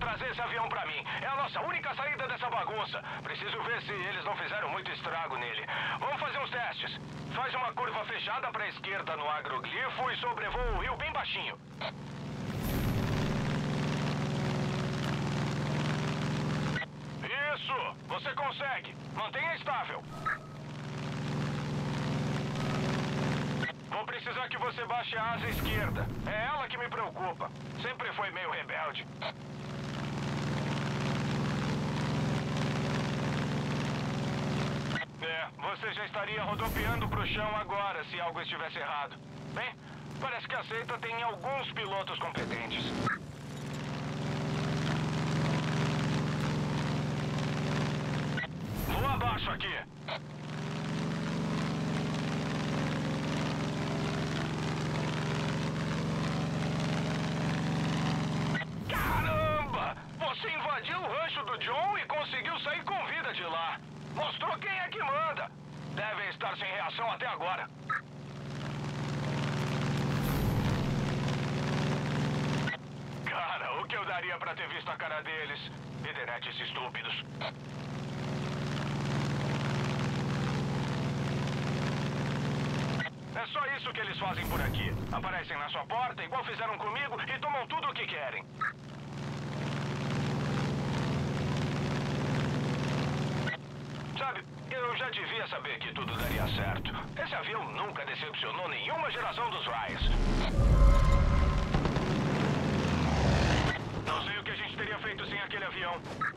trazer esse avião pra mim. É a nossa única saída dessa bagunça. Preciso ver se eles não fizeram muito estrago nele. Vamos fazer uns testes. Faz uma curva fechada pra esquerda no agroglifo e sobrevoa o rio bem baixinho. Isso! Você consegue! Mantenha estável. Vou precisar que você baixe a asa esquerda. É ela que me preocupa. Sempre foi meio rebelde. Você já estaria rodopiando pro chão agora se algo estivesse errado. Bem, parece que a seita tem alguns pilotos competentes. Vou abaixo aqui. Caramba! Você invadiu o rancho do John e conseguiu sair com vida de lá. Mostrou quem é que manda. Devem estar sem reação até agora. Cara, o que eu daria pra ter visto a cara deles? Internetes estúpidos. É só isso que eles fazem por aqui. Aparecem na sua porta, igual fizeram comigo, e tomam tudo o que querem. Sabe, eu já devia saber que tudo daria certo. Esse avião nunca decepcionou nenhuma geração dos Ryans. Não sei o que a gente teria feito sem aquele avião.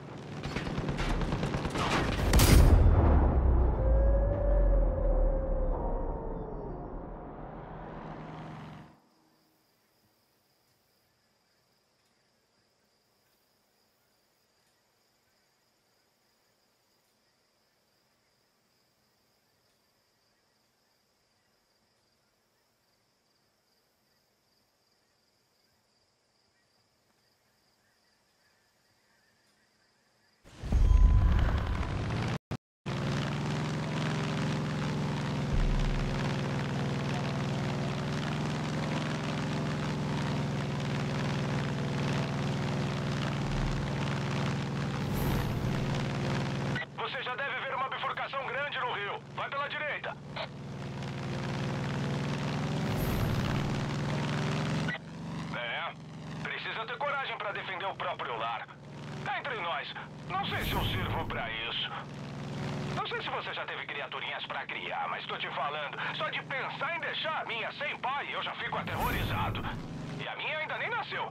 Você já deve ver uma bifurcação grande no rio. Vai pela direita. Precisa ter coragem pra defender o próprio lar. Cá entre nós, não sei se eu sirvo pra isso. Não sei se você já teve criaturinhas pra criar, mas tô te falando, só de pensar em deixar a minha sem pai, eu já fico aterrorizado. E a minha ainda nem nasceu.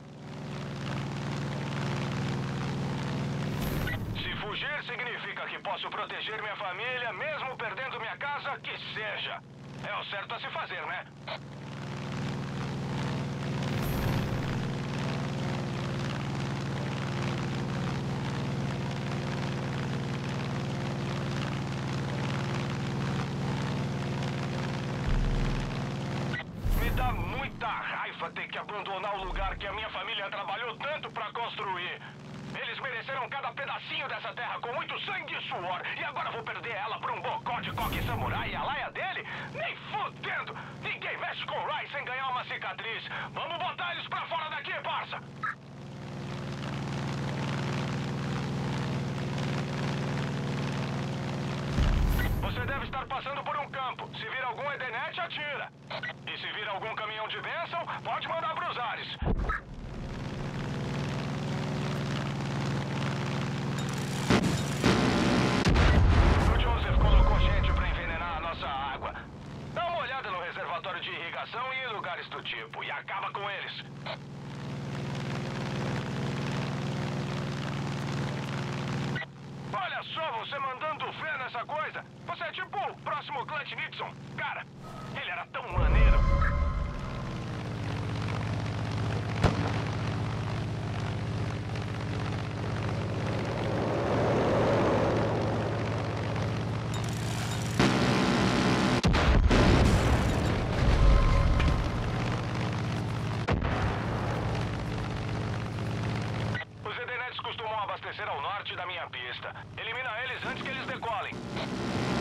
Se fugir significa que posso proteger minha família, mesmo perdendo minha casa, que seja. É o certo a se fazer, né? Me dá muita raiva ter que abandonar o lugar que a minha família trabalhou tanto pra construir. Eles mereceram cada pedacinho dessa terra com muito sangue e suor. E agora vou perder ela pra um bocó de coque samurai e a laia dele? Nem fudendo! Ninguém mexe com o Rai sem ganhar uma cicatriz. Vamos botar eles pra fora daqui, parça! Você deve estar passando por um campo. Se vir algum Edenet, atira. E se vir algum caminhão de bênção, pode mandar pros ares. O Joseph colocou gente pra envenenar a nossa água. Dá uma olhada no reservatório de irrigação e em lugares do tipo, e acaba com eles. Olha só, você mandando fé nessa coisa. Você é tipo o próximo Clutch Nixon. Cara, ele era tão maneiro. Os Edenetes costumam abastecer ao norte da minha pista. Elimina eles antes que eles decolem.